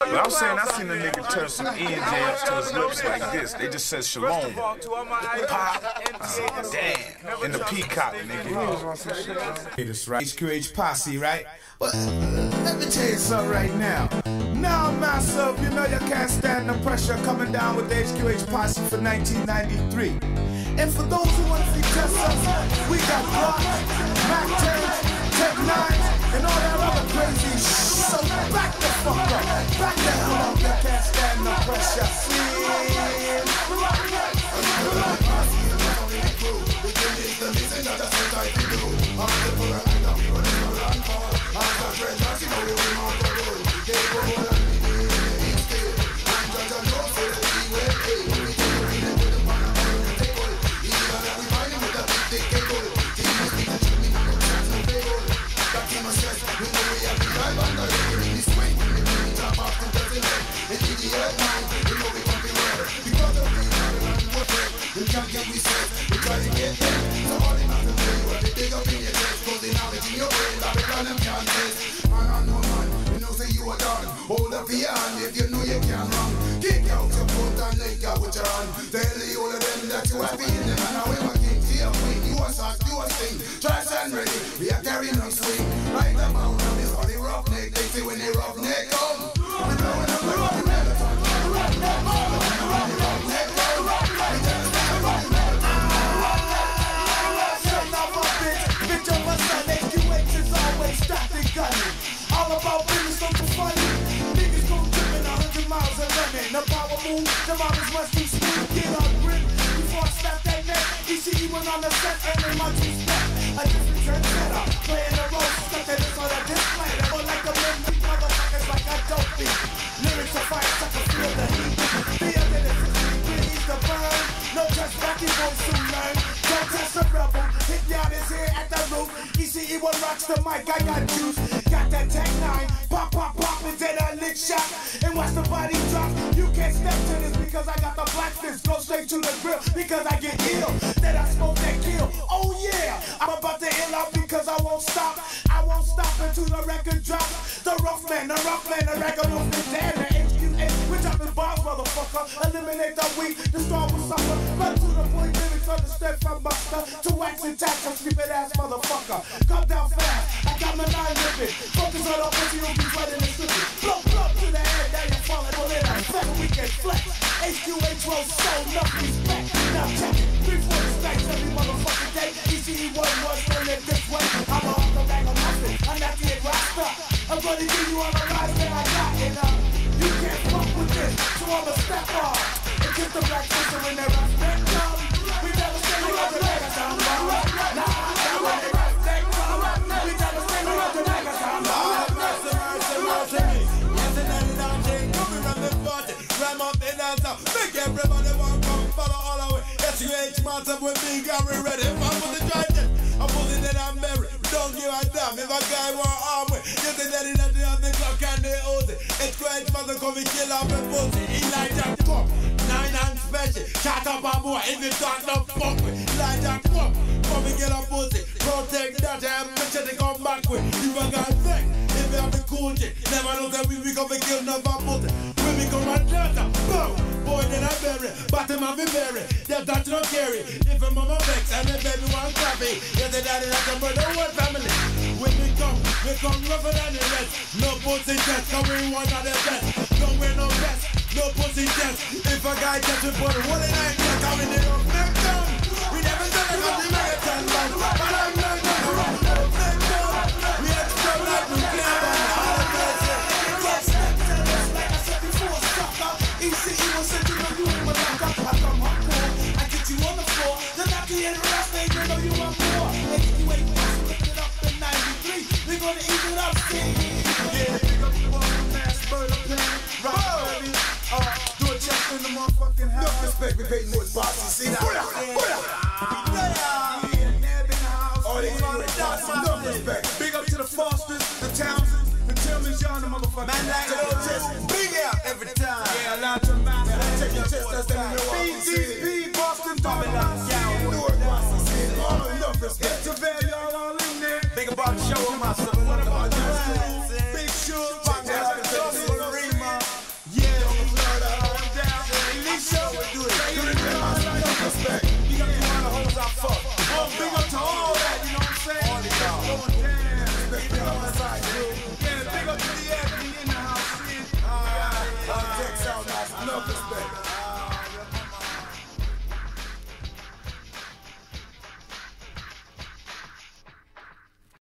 But I'm saying I seen a nigga turn some jams to his lips like this. They just said shalom. Pop. Damn. In the peacock, nigga. That's right. HQH Posse, right? But let me tell you something right now. Now myself, you know you can't stand the pressure coming down with the HQH Posse for 1993. And for those who want to see just us, we got Glock, Mac 10s, Tech 9s, and all that other crazy shit. So back the fuck up. Back the hell up. You can't stand the pressure. Hold up your hand if you know you can run. Kick out your foot and leg out with your hand. Tell the all of them that you are being them. And now we want king to your queen. You want song, you want sing. Try and ready, we are carrying on swing. Right about now, this all the roughneck. They say when they roughneck come, we blowing up like we never talk. The roughneck come, the roughneck come. We just stand up, we never talk. Son of a bitch of a son. HQH is always stopped and gunning. All about business, don't be funny. Niggas gon' trippin' 100 miles and running. The power move, the mobbers must be smooth. Get up grip before I snap that neck. ECE went on the set and they much respect. A different trendsetter, playing the role. Stuck at this on a display. Never like a men beat motherfuckers like I don't beat. Lyrics are fire, I can feel the heat. Be under the 50 degrees to burn. No touch back, you won't soon learn. Don't test a rebel. Hit y'all is here at the roof. ECE one rocks the mic, I got juice. Got that Tech 9, pop, pop, pop, and then a lick shot. And watch the body drop. You can't step to this because I got the black fist. Go straight to the grill because I get ill. Then I smoke that kill. Oh yeah, I'm about to ill out because I won't stop. I won't stop until the record drops. The rough man, the record roof is dead. The HQH, we're dropping bombs, motherfucker. Eliminate the weak, the strong will suffer. Run to the point, lyrics understand from Buster. To wax and tax, a stupid ass motherfucker. Come down fast, I got my 9 ripping. Focus on the pussy, you'll be running and slipping. Blow, blow to the head, now you're falling on it. I'm second weekend flex. HQH roll, so enough respect. Now check it, 3-4 stacks every motherfucking day. ECE 1 was running this way. I'm a hawker bag of mustard, I'm not the roster. I'm gonna give you all the lies that I got, and you can't fuck with this, so I'ma step off. And kiss the black sister in their respect, we never say we got the niggas on the road. Nah, when they respect, we never say we got the niggas on the road. Mercy me. Yes, and then it's on Jane, coming from the party. Ram up the dancer, make everybody want to come follow all our way. HQH Posse with me, got me ready. If I put the drive, I'm pulling it, I'm married. Don't give a damn if a guy want arm with. You say that it's at the clock and they hold it. HQH Posse come and kill off a pussy. Elijah come, 9 and special. Shut up a boy, if you talk no fuck with. Elijah come and get a pussy. Protect that and make sure they come back with. You a guy think, if you have the cool shit. Never know that we come and kill no pussy. When we come and dance, boom. Boy, then I bury, but him have me bury. Yeah, that's not scary. If a mama vex and the baby want coffee, yeah, the daddy like a brother, one family. When we come rougher than the rest. No pussy test, cause we one of the best. Don't wear no vest, no pussy test. If a guy gets it for the one and I can't come in the room, neck down. We never done it, cause we make it 10 months. But I'm not gonna run no neck down. We explode like we clear on all the mercy. Like I said before, sucker. ECE was said you know you ain't my locker. I come hardcore, I get you on the floor. Then after the end of the rest, they know you want more. HQH Posse lift it up in 93. We gonna eat it up, see. Yeah, pick up the ball, mass murder plan. Right, baby. Do a check in the motherfucking house. No respect, we pay more Posse. See that? Oh, they want it down. No respect. Big up to the Fosters, the Townsends, the Tillmans, y'all the motherfuckers. Man, like a chest, big out every time. Yeah, a lot of man. Take your chest, that's them in Milwaukee. BDP, Boston, Babylon, Newark, Washington. All enough respect. It's a y'all all in there. Big about the show, myself. What about this?